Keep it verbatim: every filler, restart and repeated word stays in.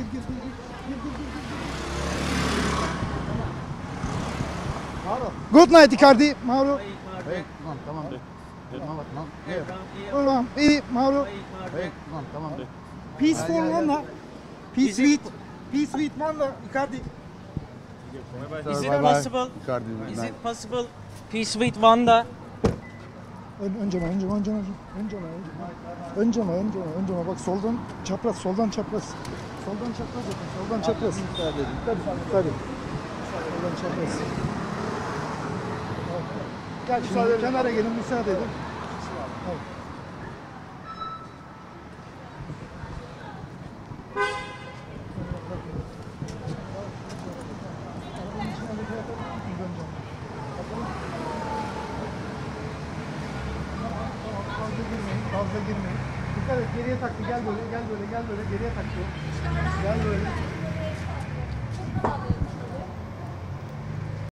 gir, gir, gir, gir, gir, gir. Mauro. Good night Icardi, Mauro. Hey, tamam tamam. Tamam tamam. Hey, Tamam, iyi Mauro. hey, tamam tamam. Peace for Wanda. Peace with, peace with Wanda, Icardi. Is it Bye bye. possible? Icardi, Is night. it possible? Peace with Wanda. Ön, önce mi, önce mi, önce mi, önce mi, önce mi, önce mi, önce mi, bak soldan çapraz, soldan çapraz. Soldan çapraz yapın, soldan çapraz. Tabii, tabii. Soldan çapraz. Gel şimdi kenara gelin, müsaade edin. Evet. Fazla girmeyin. Dikkat et, geriye taktı. Gel böyle, gel böyle, gel böyle, geriye taktı.